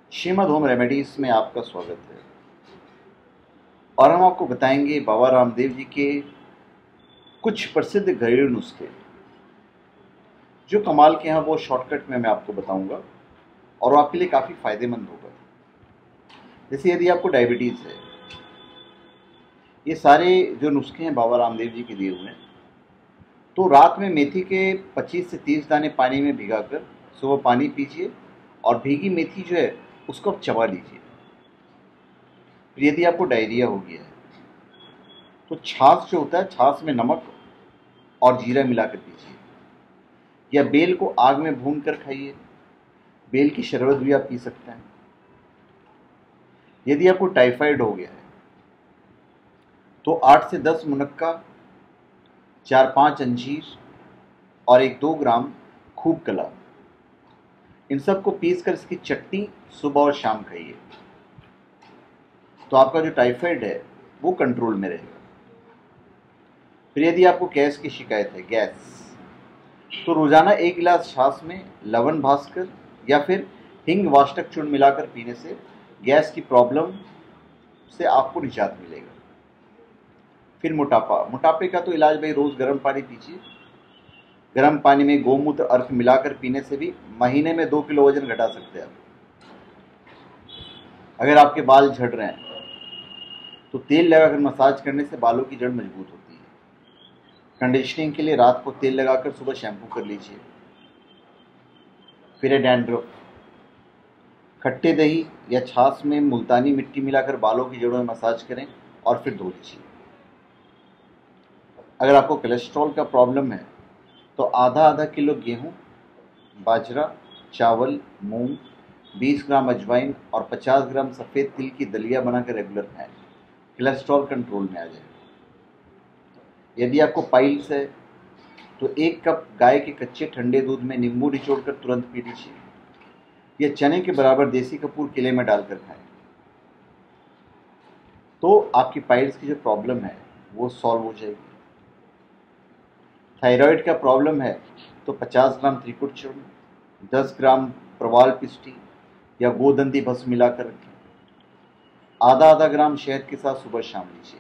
Shrimad home remedies में आपका स्वागत है। और हम आपको बताएंगे बाबा रामदेव जी के कुछ प्रसिद्ध घरेलू नुस्खे, जो कमाल के हैं। वो शॉर्टकट में मैं आपको बताऊंगा और वो आपके लिए काफ़ी फायदेमंद होगा। जैसे यदि आपको डायबिटीज़ है, ये सारे जो नुस्खे हैं बाबा रामदेव जी के दिए हुए हैं। तो रात में मेथी के 25 से 30 दाने पानी में भिगाकर सुबह पानी पीजिए, और भीगी मेथी जो है उसको आप चबा लीजिए। फिर यदि आपको डायरिया हो गया है तो छाछ जो होता है, छाछ में नमक और जीरा मिलाकर पीजिए, या बेल को आग में भून कर खाइए। बेल की शरबत भी आप पी सकते हैं। यदि आपको टाइफाइड हो गया है तो 8 से 10 मुनक्का, 4-5 अंजीर और 1-2 ग्राम खूब कला, इन सबको पीसकर इसकी चटनी सुबह और शाम खाइए। तो आपका जो टाइफाइड है वो कंट्रोल में रहेगा। फिर यदि आपको गैस की शिकायत है, गैस, तो रोजाना 1 गिलास छाछ में लवण भास्कर या फिर हिंग वाष्टक चूर्ण मिलाकर पीने से गैस की प्रॉब्लम से आपको निजात मिलेगा। फिर मोटापे का तो इलाज भाई, रोज गर्म पानी पीजिए। गर्म पानी में गोमूत्र अर्क मिलाकर पीने से भी महीने में 2 किलो वजन घटा सकते हैं आप। अगर आपके बाल झड़ रहे हैं तो तेल लगाकर मसाज करने से बालों की जड़ मजबूत होती है। कंडीशनिंग के लिए रात को तेल लगाकर सुबह शैम्पू कर लीजिए। फिर है डैंड्रफ, खट्टे दही या छाछ में मुल्तानी मिट्टी मिलाकर बालों की जड़ों में मसाज करें और फिर धो लीजिए। अगर आपको कोलेस्ट्रॉल का प्रॉब्लम है तो आधा आधा किलो गेहूं, बाजरा, चावल, मूंग, 20 ग्राम अजवाइन और 50 ग्राम सफ़ेद तिल की दलिया बनाकर रेगुलर खाएं। कोलेस्ट्रॉल कंट्रोल में आ जाएगा। यदि आपको पाइल्स है तो 1 कप गाय के कच्चे ठंडे दूध में नींबू निचोड़कर तुरंत पी लीजिए, या चने के बराबर देसी कपूर किले में डालकर खाएं। तो आपकी पाइल्स की जो प्रॉब्लम है वो सॉल्व हो जाएगी। थायराइड का प्रॉब्लम है तो 50 ग्राम त्रिकुट चूर्ण, 10 ग्राम प्रवाल पिष्टी या गोदंती भस्म मिलाकर रखें। आधा आधा ग्राम शहद के साथ सुबह शाम लीजिए।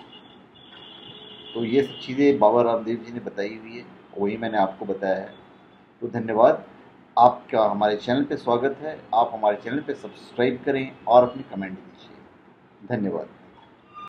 तो ये सब चीज़ें बाबा रामदेव जी ने बताई हुई है, वही मैंने आपको बताया है। तो धन्यवाद। आपका हमारे चैनल पे स्वागत है। आप हमारे चैनल पे सब्सक्राइब करें और अपनी कमेंट दीजिए। धन्यवाद।